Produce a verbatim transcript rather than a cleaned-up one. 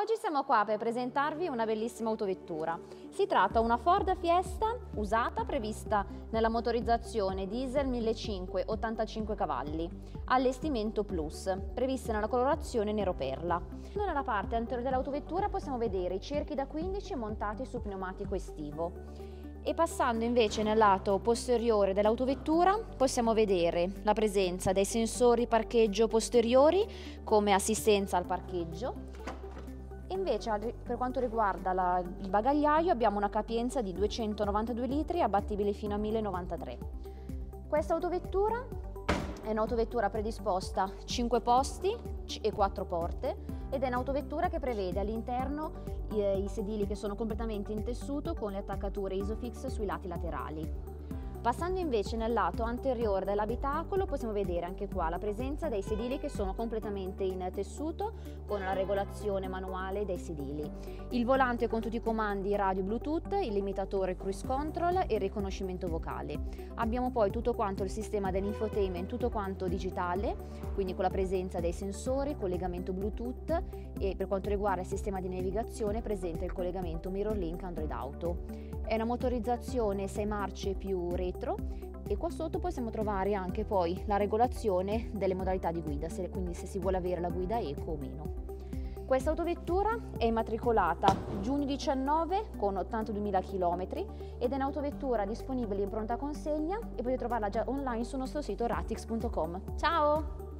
Oggi siamo qua per presentarvi una bellissima autovettura. Si tratta di una Ford Fiesta usata prevista nella motorizzazione diesel millecinquecento ottantacinque cavalli, allestimento plus, prevista nella colorazione nero perla. Nella parte anteriore dell'autovettura possiamo vedere i cerchi da quindici montati su pneumatico estivo. E passando invece nel lato posteriore dell'autovettura possiamo vedere la presenza dei sensori parcheggio posteriori come assistenza al parcheggio. Invece per quanto riguarda la, il bagagliaio abbiamo una capienza di duecentonovantadue litri abbattibile fino a mille novantatré. Questa autovettura è un'autovettura predisposta cinque posti e quattro porte ed è un'autovettura che prevede all'interno i, i sedili che sono completamente in tessuto con le attaccature Isofix sui lati laterali. Passando invece nel lato anteriore dell'abitacolo possiamo vedere anche qua la presenza dei sedili che sono completamente in tessuto con la regolazione manuale dei sedili, il volante con tutti i comandi radio Bluetooth, il limitatore cruise control e il riconoscimento vocale. Abbiamo poi tutto quanto il sistema dell'infotainment, tutto quanto digitale, quindi con la presenza dei sensori, collegamento Bluetooth e per quanto riguarda il sistema di navigazione presente il collegamento MirrorLink Android Auto. È una motorizzazione sei marce più retro e qua sotto possiamo trovare anche poi la regolazione delle modalità di guida, se, quindi se si vuole avere la guida eco o meno. Questa autovettura è immatricolata giugno diciannove con ottantaduemila chilometri ed è un'autovettura disponibile in pronta consegna e potete trovarla già online sul nostro sito ratix punto com. Ciao!